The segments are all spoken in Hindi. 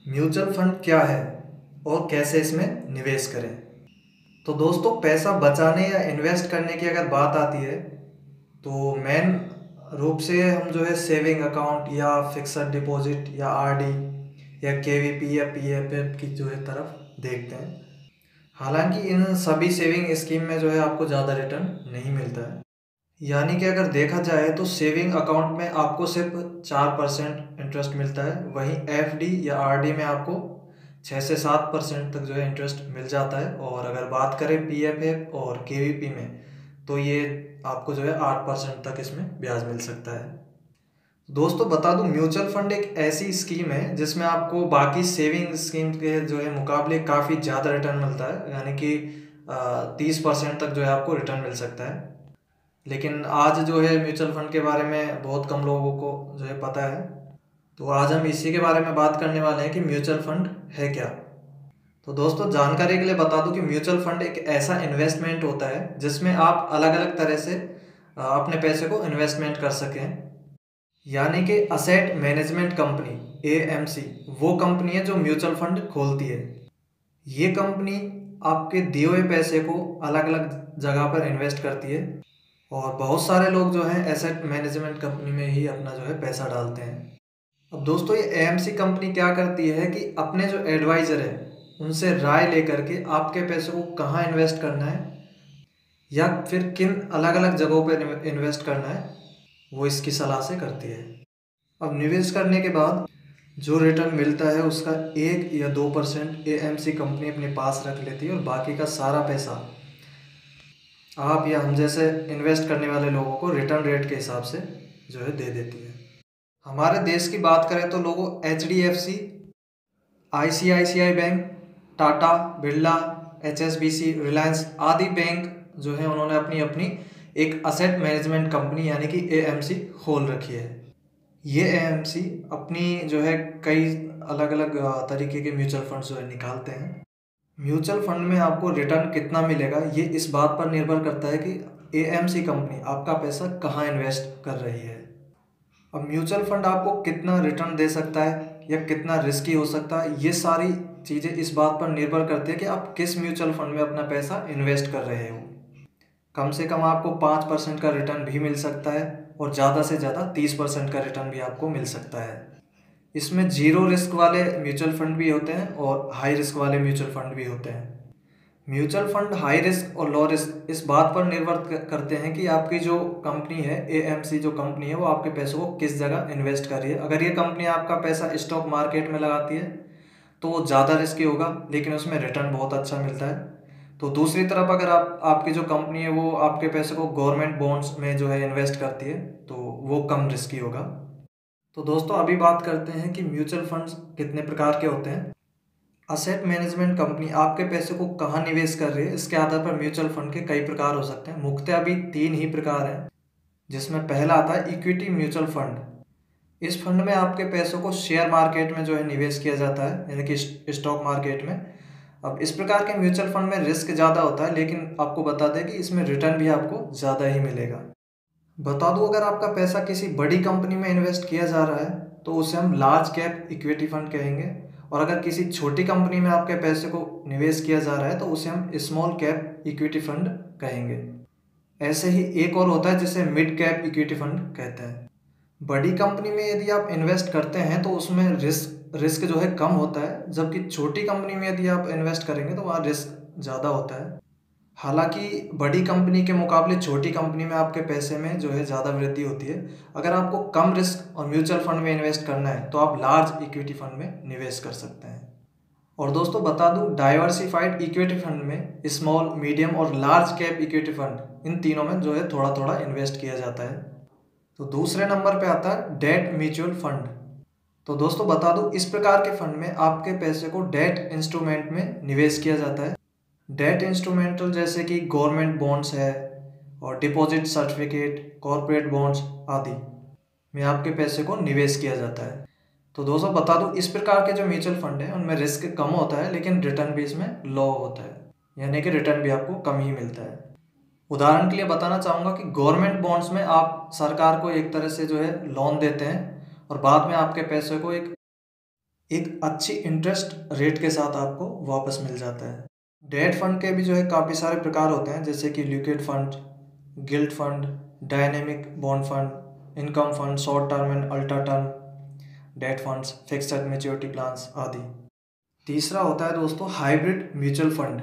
म्यूचुअल फंड क्या है और कैसे इसमें निवेश करें। तो दोस्तों, पैसा बचाने या इन्वेस्ट करने की अगर बात आती है तो मेन रूप से हम जो है सेविंग अकाउंट या फिक्स्ड डिपॉजिट या आरडी या केवीपी या पीएफएफ की जो है तरफ देखते हैं। हालांकि इन सभी सेविंग स्कीम में जो है आपको ज़्यादा रिटर्न नहीं मिलता है। यानी कि अगर देखा जाए तो सेविंग अकाउंट में आपको सिर्फ 4% इंटरेस्ट मिलता है, वहीं एफडी या आरडी में आपको 6 से 7% तक जो है इंटरेस्ट मिल जाता है। और अगर बात करें पीएफएफ और केवीपी में तो ये आपको जो है 8% तक इसमें ब्याज मिल सकता है। दोस्तों, बता दूं, म्यूचुअल फंड एक ऐसी स्कीम है जिसमें आपको बाकी सेविंग स्कीम के जो है मुकाबले काफ़ी ज़्यादा रिटर्न मिलता है, यानी कि 30% तक जो है आपको रिटर्न मिल सकता है। लेकिन आज जो है म्यूचुअल फंड के बारे में बहुत कम लोगों को जो है पता है, तो आज हम इसी के बारे में बात करने वाले हैं कि म्यूचुअल फंड है क्या। तो दोस्तों, जानकारी के लिए बता दूं कि म्यूचुअल फंड एक ऐसा इन्वेस्टमेंट होता है जिसमें आप अलग अलग तरह से अपने पैसे को इन्वेस्टमेंट कर सकें। यानी कि असेट मैनेजमेंट कंपनी एएमसी वो कंपनी है जो म्यूचुअल फंड खोलती है। ये कंपनी आपके दिए हुए पैसे को अलग अलग जगह पर इन्वेस्ट करती है और बहुत सारे लोग जो हैं एसेट मैनेजमेंट कंपनी में ही अपना जो है पैसा डालते हैं। अब दोस्तों, ये एएमसी कंपनी क्या करती है कि अपने जो एडवाइज़र है उनसे राय लेकर के आपके पैसे को कहाँ इन्वेस्ट करना है या फिर किन अलग अलग जगहों पर इन्वेस्ट करना है, वो इसकी सलाह से करती है। अब निवेश करने के बाद जो रिटर्न मिलता है उसका 1 या 2% एएमसी कंपनी अपने पास रख लेती है और बाकी का सारा पैसा आप या हम जैसे इन्वेस्ट करने वाले लोगों को रिटर्न रेट के हिसाब से जो है दे देती है। हमारे देश की बात करें तो लोगों HDFC, ICICI bank, Tata, Birla, HSBC, Reliance आदि बैंक जो है उन्होंने अपनी अपनी एक असेट मैनेजमेंट कंपनी यानी कि एएमसी खोल रखी है। ये एएमसी अपनी जो है कई अलग अलग तरीके के म्यूचुअल फंड जो है निकालते हैं। म्यूचुअल फंड में आपको रिटर्न कितना मिलेगा ये इस बात पर निर्भर करता है कि एएमसी कंपनी आपका पैसा कहाँ इन्वेस्ट कर रही है। अब म्यूचुअल फंड आपको कितना रिटर्न दे सकता है या कितना रिस्की हो सकता है, ये सारी चीज़ें इस बात पर निर्भर करती है कि आप किस म्यूचुअल फंड में अपना पैसा इन्वेस्ट कर रहे हो। कम से कम आपको 5% का रिटर्न भी मिल सकता है और ज़्यादा से ज़्यादा 30% का रिटर्न भी आपको मिल सकता है। इसमें जीरो रिस्क वाले म्यूचुअल फंड भी होते हैं और हाई रिस्क वाले म्यूचुअल फंड भी होते हैं। म्यूचुअल फंड हाई रिस्क और लो रिस्क इस बात पर निर्भर करते हैं कि आपकी जो कंपनी है एएमसी जो कंपनी है वो आपके पैसों को किस जगह इन्वेस्ट कर रही है। अगर ये कंपनी आपका पैसा स्टॉक मार्केट में लगाती है तो वो ज़्यादा रिस्की होगा लेकिन उसमें रिटर्न बहुत अच्छा मिलता है। तो दूसरी तरफ अगर आपकी जो कंपनी है वो आपके पैसे को गवर्नमेंट बॉन्ड्स में जो है इन्वेस्ट करती है तो वो कम रिस्की होगा। तो दोस्तों, अभी बात करते हैं कि म्यूचुअल फंड्स कितने प्रकार के होते हैं। असेट मैनेजमेंट कंपनी आपके पैसे को कहाँ निवेश कर रही है इसके आधार पर म्यूचुअल फंड के कई प्रकार हो सकते हैं। मुख्यतः अभी 3 ही प्रकार हैं, जिसमें पहला आता है इक्विटी म्यूचुअल फंड। इस फंड में आपके पैसों को शेयर मार्केट में जो है निवेश किया जाता है, यानी कि स्टॉक मार्केट में। अब इस प्रकार के म्यूचुअल फंड में रिस्क ज़्यादा होता है लेकिन आपको बता दें कि इसमें रिटर्न भी आपको ज़्यादा ही मिलेगा। बता दूं, अगर आपका पैसा किसी बड़ी कंपनी में इन्वेस्ट किया जा रहा है तो उसे हम लार्ज कैप इक्विटी फंड कहेंगे, और अगर किसी छोटी कंपनी में आपके पैसे को निवेश किया जा रहा है तो उसे हम स्मॉल कैप इक्विटी फंड कहेंगे। ऐसे ही एक और होता है जिसे मिड कैप इक्विटी फंड कहते हैं। बड़ी कंपनी में यदि आप इन्वेस्ट करते हैं तो उसमें रिस्क जो है कम होता है, जबकि छोटी कंपनी में यदि आप इन्वेस्ट करेंगे तो वहाँ रिस्क ज़्यादा होता है। हालांकि बड़ी कंपनी के मुकाबले छोटी कंपनी में आपके पैसे में जो है ज़्यादा वृद्धि होती है। अगर आपको कम रिस्क और म्यूचुअल फंड में इन्वेस्ट करना है तो आप लार्ज इक्विटी फंड में निवेश कर सकते हैं। और दोस्तों, बता दूं, डाइवर्सिफाइड इक्विटी फंड में स्मॉल, मीडियम और लार्ज कैप इक्विटी फंड इन तीनों में जो है थोड़ा थोड़ा इन्वेस्ट किया जाता है। तो दूसरे नंबर पे आता है डेट म्यूचुअल फंड। तो दोस्तों, बता दूं, इस प्रकार के फंड में आपके पैसे को डेट इंस्ट्रूमेंट में निवेश किया जाता है। डेट इंस्ट्रूमेंटल जैसे कि गवर्नमेंट बॉन्ड्स है और डिपॉजिट सर्टिफिकेट, कॉरपोरेट बॉन्ड्स आदि में आपके पैसे को निवेश किया जाता है। तो दोस्तों, बता दूं, इस प्रकार के जो म्यूचुअल फंड हैं उनमें रिस्क कम होता है लेकिन रिटर्न भी इसमें लो होता है, यानी कि रिटर्न भी आपको कम ही मिलता है। उदाहरण के लिए बताना चाहूँगा कि गवर्नमेंट बॉन्ड्स में आप सरकार को एक तरह से जो है लोन देते हैं और बाद में आपके पैसे को एक एक अच्छी इंटरेस्ट रेट के साथ आपको वापस मिल जाता है। डेट फंड के भी जो है काफ़ी सारे प्रकार होते हैं, जैसे कि liquid fund, gilt fund, dynamic bond fund, income fund, short term and ultra term debt funds, fixed maturity plans आदि। तीसरा होता है दोस्तों हाइब्रिड म्यूचुअल फंड।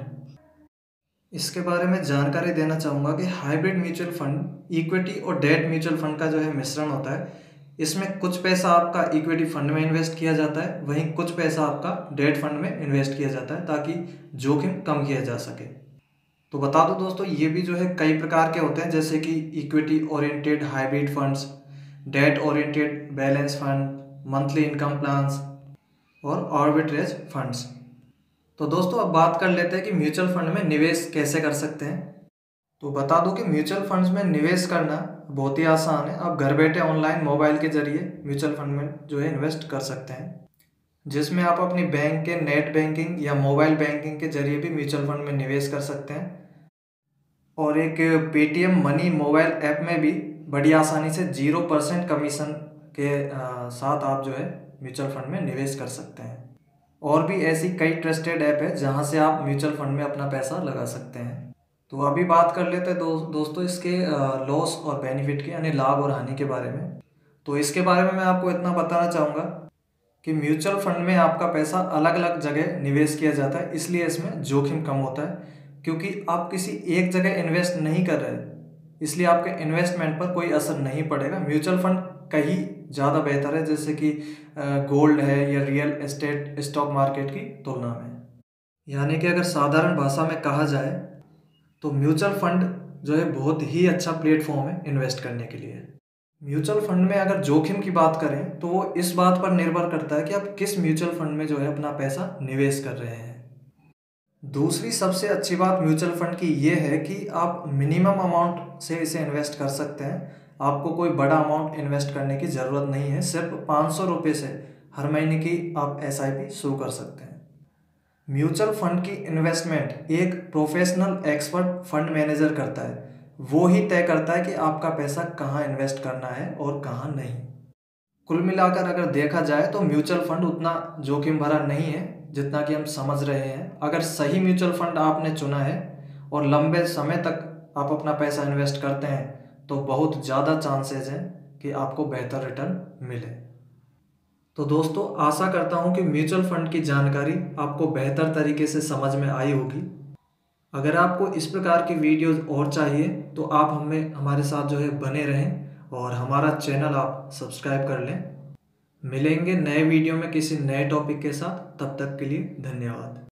इसके बारे में जानकारी देना चाहूँगा कि हाइब्रिड म्यूचुअल फंड इक्विटी और डेट म्यूचुअल फंड का जो है मिश्रण होता है। इसमें कुछ पैसा आपका इक्विटी फंड में इन्वेस्ट किया जाता है, वहीं कुछ पैसा आपका डेट फंड में इन्वेस्ट किया जाता है ताकि जोखिम कम किया जा सके। तो बता दो दोस्तों, ये भी जो है कई प्रकार के होते हैं, जैसे कि equity oriented hybrid funds, debt oriented balance fund, monthly income plans और आर्बिट्रेज फंड्स। तो दोस्तों अब बात कर लेते हैं कि म्यूचुअल फंड में निवेश कैसे कर सकते हैं। तो बता दूं कि म्यूचुअल फंड्स में निवेश करना बहुत ही आसान है। आप घर बैठे ऑनलाइन मोबाइल के जरिए म्यूचुअल फंड में जो है इन्वेस्ट कर सकते हैं, जिसमें आप अपनी बैंक के नेट बैंकिंग या मोबाइल बैंकिंग के जरिए भी म्यूचुअल फंड में निवेश कर सकते हैं। और एक पेटीएम मनी मोबाइल ऐप में भी बड़ी आसानी से 0% कमीशन के साथ आप जो है म्यूचुअल फंड में निवेश कर सकते हैं। और भी ऐसी कई ट्रस्टेड ऐप है जहां से आप म्यूचुअल फंड में अपना पैसा लगा सकते हैं। तो अभी बात कर लेते हैं दोस्तों इसके लॉस और बेनिफिट के, यानी लाभ और हानि के बारे में। तो इसके बारे में मैं आपको इतना बताना चाहूँगा कि म्यूचुअल फंड में आपका पैसा अलग अलग जगह निवेश किया जाता है, इसलिए इसमें जोखिम कम होता है, क्योंकि आप किसी एक जगह इन्वेस्ट नहीं कर रहे, इसलिए आपके इन्वेस्टमेंट पर कोई असर नहीं पड़ेगा। म्यूचुअल फंड कहीं ज़्यादा बेहतर है, जैसे कि गोल्ड है या रियल एस्टेट स्टॉक मार्केट की तुलना में। यानी कि अगर साधारण भाषा में कहा जाए तो म्यूचुअल फंड जो है बहुत ही अच्छा प्लेटफॉर्म है इन्वेस्ट करने के लिए। म्यूचुअल फंड में अगर जोखिम की बात करें तो वो इस बात पर निर्भर करता है कि आप किस म्यूचुअल फंड में जो है अपना पैसा निवेश कर रहे हैं। दूसरी सबसे अच्छी बात म्यूचुअल फंड की ये है कि आप मिनिमम अमाउंट से इसे इन्वेस्ट कर सकते हैं। आपको कोई बड़ा अमाउंट इन्वेस्ट करने की ज़रूरत नहीं है। सिर्फ 500 रुपये से हर महीने की आप SIP शुरू कर सकते हैं। म्यूचुअल फंड की इन्वेस्टमेंट एक प्रोफेशनल एक्सपर्ट फंड मैनेजर करता है। वो ही तय करता है कि आपका पैसा कहाँ इन्वेस्ट करना है और कहाँ नहीं। कुल मिलाकर अगर देखा जाए तो म्यूचुअल फंड उतना जोखिम भरा नहीं है जितना कि हम समझ रहे हैं। अगर सही म्यूचुअल फंड आपने चुना है और लंबे समय तक आप अपना पैसा इन्वेस्ट करते हैं तो बहुत ज़्यादा चांसेस हैं कि आपको बेहतर रिटर्न मिले। तो दोस्तों आशा करता हूँ कि म्यूचुअल फंड की जानकारी आपको बेहतर तरीके से समझ में आई होगी। अगर आपको इस प्रकार की वीडियोस और चाहिए तो आप हमारे साथ जो है बने रहें और हमारा चैनल आप सब्सक्राइब कर लें। मिलेंगे नए वीडियो में किसी नए टॉपिक के साथ, तब तक के लिए धन्यवाद।